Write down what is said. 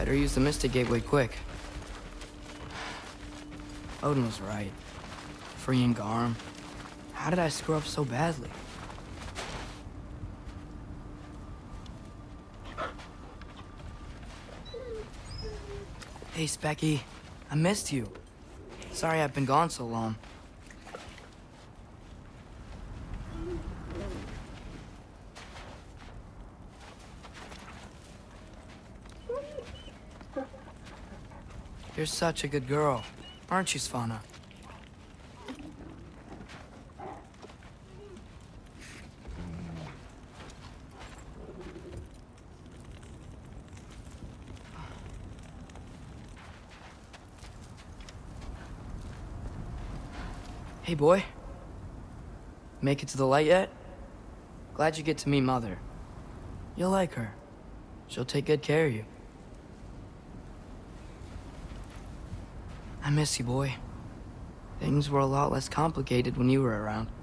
Better use the Mystic Gateway quick. Odin was right. Freeing Garm. How did I screw up so badly? Hey, Specky. I missed you. Sorry I've been gone so long. You're such a good girl, aren't you, Svanna? Hey, boy. Make it to the light yet? Glad you get to meet Mother. You'll like her. She'll take good care of you. I miss you, boy. Things were a lot less complicated when you were around.